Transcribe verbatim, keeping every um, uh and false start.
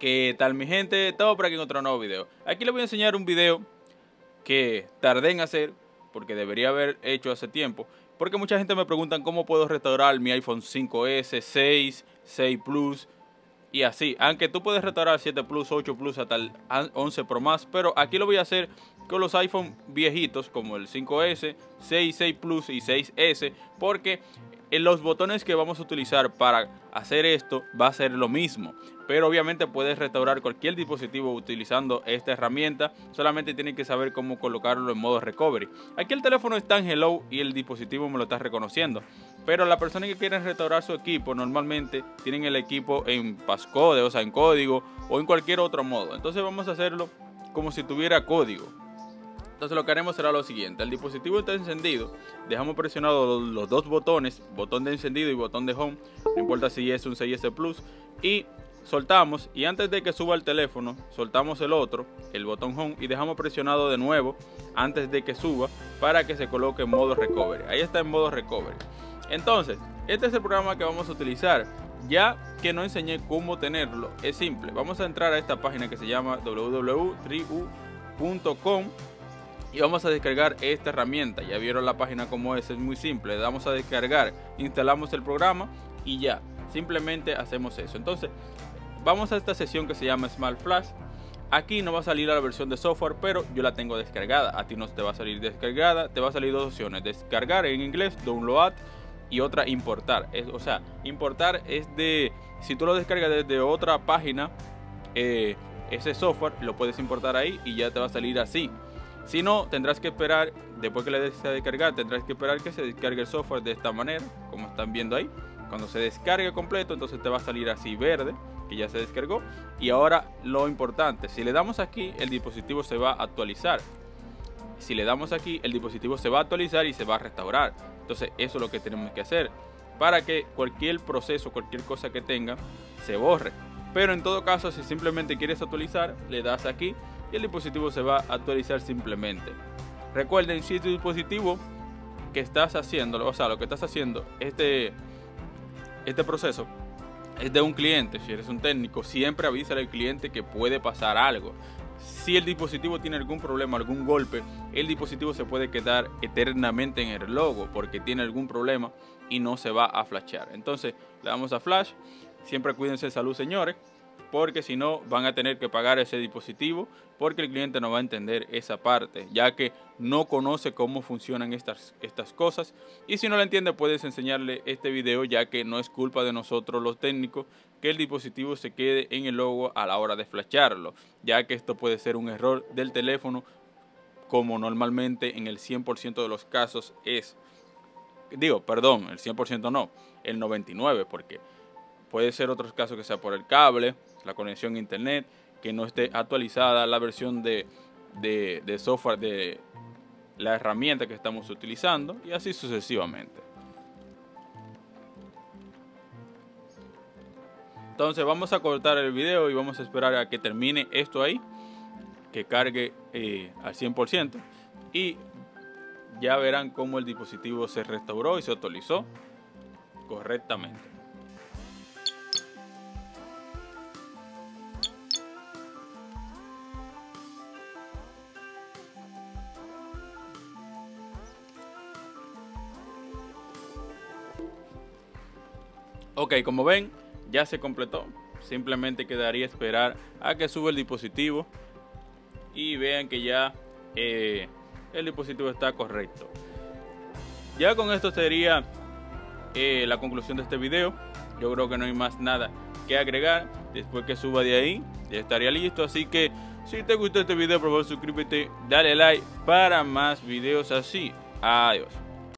¿Qué tal mi gente? Estamos por aquí en otro nuevo video. Aquí les voy a enseñar un video que tardé en hacer porque debería haber hecho hace tiempo, porque mucha gente me preguntan cómo puedo restaurar mi iPhone cinco ese, seis, seis Plus y así. Aunque tú puedes restaurar siete Plus, ocho Plus hasta el once Pro Max, pero aquí lo voy a hacer con los iPhone viejitos como el cinco ese, seis, seis Plus y seis ese, porque en los botones que vamos a utilizar para hacer esto va a ser lo mismo, pero obviamente puedes restaurar cualquier dispositivo utilizando esta herramienta. Solamente tienes que saber cómo colocarlo en modo recovery. Aquí el teléfono está en hello y el dispositivo me lo está reconociendo, pero las personas que quieren restaurar su equipo normalmente tienen el equipo en passcode, o sea en código o en cualquier otro modo. Entonces vamos a hacerlo como si tuviera código. Entonces lo que haremos será lo siguiente: el dispositivo está encendido, dejamos presionados los dos botones, botón de encendido y botón de home, no importa si es un seis ese Plus, y soltamos, y antes de que suba el teléfono, soltamos el otro, el botón home, y dejamos presionado de nuevo antes de que suba para que se coloque en modo recovery. Ahí está en modo recovery. Entonces, este es el programa que vamos a utilizar. Ya que no enseñé cómo tenerlo, es simple. Vamos a entrar a esta página que se llama w w w punto triu punto com y vamos a descargar esta herramienta. Ya vieron la página como es, es muy simple. Le damos a descargar, instalamos el programa y ya, simplemente hacemos eso. Entonces vamos a esta sesión que se llama Smart Flash. Aquí no va a salir la versión de software, pero yo la tengo descargada. A ti no te va a salir descargada, te va a salir dos opciones: descargar en inglés, download, y otra importar. Es, o sea, importar es de, si tú lo descargas desde otra página, eh, ese software lo puedes importar ahí y ya te va a salir así. Si no, tendrás que esperar, después que le des a descargar, tendrás que esperar que se descargue el software de esta manera, como están viendo ahí. Cuando se descargue completo, entonces te va a salir así verde, que ya se descargó. Y ahora lo importante: si le damos aquí, el dispositivo se va a actualizar. Si le damos aquí, el dispositivo se va a actualizar y se va a restaurar. Entonces eso es lo que tenemos que hacer para que cualquier proceso, cualquier cosa que tenga, se borre. Pero en todo caso, si simplemente quieres actualizar, le das aquí y el dispositivo se va a actualizar simplemente. Recuerden, si tu dispositivo que estás haciendo, o sea, lo que estás haciendo, este, este proceso es de un cliente, si eres un técnico, siempre avísale al cliente que puede pasar algo. Si el dispositivo tiene algún problema, algún golpe, el dispositivo se puede quedar eternamente en el logo porque tiene algún problema y no se va a flashear. Entonces le damos a flash. Siempre cuídense de salud, señores, porque si no van a tener que pagar ese dispositivo, porque el cliente no va a entender esa parte, ya que no conoce cómo funcionan estas, estas cosas. Y si no lo entiende, puedes enseñarle este video, ya que no es culpa de nosotros los técnicos que el dispositivo se quede en el logo a la hora de flashearlo, ya que esto puede ser un error del teléfono, como normalmente en el cien por ciento de los casos es. Digo, perdón, el cien por ciento no, el noventa y nueve por ciento, porque puede ser otros casos que sea por el cable, la conexión a internet, que no esté actualizada la versión de, de, de software de la herramienta que estamos utilizando, y así sucesivamente. Entonces vamos a cortar el video y vamos a esperar a que termine esto ahí, que cargue eh, al cien por ciento, y ya verán cómo el dispositivo se restauró y se actualizó correctamente. Ok, como ven, ya se completó. Simplemente quedaría esperar a que suba el dispositivo y vean que ya eh, el dispositivo está correcto. Ya con esto sería eh, la conclusión de este video. Yo creo que no hay más nada que agregar. Después que suba de ahí, ya estaría listo. Así que si te gustó este video, por favor suscríbete, dale like para más videos así. Adiós.